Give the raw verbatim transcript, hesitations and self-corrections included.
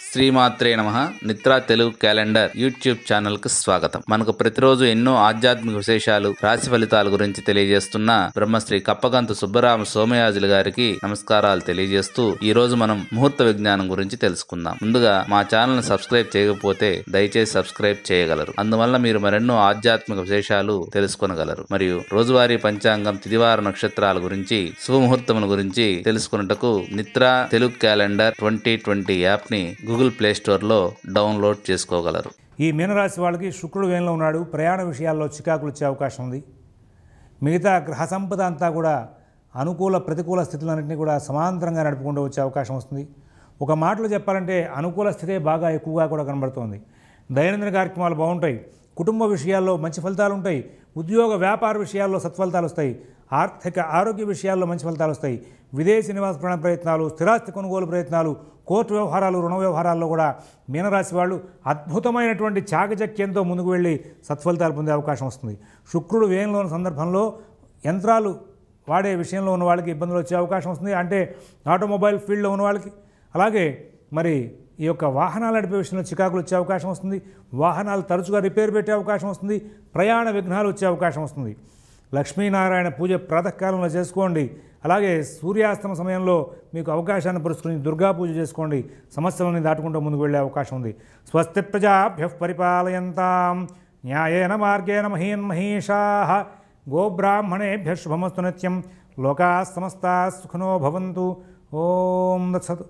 శ్రీమాత్రే నమః. Nithra Telugu calendar YouTube channel కు స్వాగతం. మనకు ప్రతిరోజు ఎన్నో ఆధ్యాత్మిక విశేషాలు, రాశి ఫలితాల గురించి తెలియజేస్తున్న బ్రహ్మశ్రీ కప్పగంతు సుబ్బరామ సోమయాజులు గారికి నమస్కారాలు తెలియజేస్తూ ఈ రోజు మనం ముహూర్త విజ్ఞానం గురించి తెలుసుకుందాం. ముందుగా మా ఛానల్ ని సబ్స్క్రైబ్ చేయకపోతే దయచేసి సబ్స్క్రైబ్ చేయగలరు. అందువల్ల మీరు మరెన్నో ఆధ్యాత్మిక విశేషాలు తెలుసుకొనగలరు. మరియు రోజువారీ పంచాంగం, తిదివార నక్షత్రాల గురించి, శుభముహూర్తముల గురించి తెలుసుకున్నటకు Nithra Telugu calendar twenty twenty app ని గూగుల్ ప్లే స్టోర్ లో డౌన్లోడ్ చేసుకోగలరు. ఈ మీనరాశి వాళ్ళకి శుక్రుడు వేయంలో ఉన్నాడు. ప్రయాణ విషయాల్లో చికాకులు వచ్చే అవకాశం ఉంది. మిగతా గ్రహ సంపద అంతా కూడా అనుకూల ప్రతికూల స్థితులన్నింటినీ కూడా సమాంతరంగా నడుపుకుంటూ వచ్చే అవకాశం వస్తుంది. ఒక మాటలో చెప్పాలంటే అనుకూల స్థితే బాగా ఎక్కువగా కూడా కనబడుతోంది. దైనందిన కార్యక్రమాలు బాగుంటాయి. కుటుంబ విషయాల్లో మంచి ఫలితాలు ఉంటాయి. ఉద్యోగ వ్యాపార విషయాల్లో సత్ఫలితాలు వస్తాయి. ఆర్థిక ఆరోగ్య విషయాల్లో మంచి ఫలితాలు వస్తాయి. విదేశీ నివాస ప్రయాణ ప్రయత్నాలు, స్థిరాస్తి కొనుగోలు ప్రయత్నాలు, కోర్టు వ్యవహారాలు, రుణ వ్యవహారాల్లో కూడా మీనరాశి వాళ్ళు అద్భుతమైనటువంటి చాకచక్యంతో ముందుకు వెళ్ళి సత్ఫలితాలు పొందే అవకాశం వస్తుంది. శుక్రుడు వ్యయంలో ఉన్న సందర్భంలో యంత్రాలు వాడే విషయంలో ఉన్న వాళ్ళకి ఇబ్బందులు వచ్చే అవకాశం వస్తుంది. అంటే ఆటోమొబైల్ ఫీల్డ్లో ఉన్న వాళ్ళకి, అలాగే మరి ఈ యొక్క వాహనాలు నడిపే విషయంలో చికాకులు వచ్చే అవకాశం వస్తుంది. వాహనాలు తరచుగా రిపేర్ పెట్టే అవకాశం వస్తుంది. ప్రయాణ విఘ్నాలు వచ్చే అవకాశం వస్తుంది. లక్ష్మీనారాయణ పూజ ప్రాతకాలంలో చేసుకోండి. అలాగే సూర్యాస్తమ సమయంలో మీకు అవకాశాన్ని పరుచుకుని దుర్గా పూజ చేసుకోండి. సమస్యలని దాటుకుంటూ ముందుకు వెళ్ళే అవకాశం ఉంది. స్వస్తి ప్రజాభ్యః పరిపాలయంతాం న్యాయేన మార్గేణ మహీన్ మహీషాః గోబ్రాహ్మణేభ్యః శుభమస్తు నిత్యం. లోకాః సమస్తాః సుఖినో భవంతు. ఓం తత్సత్.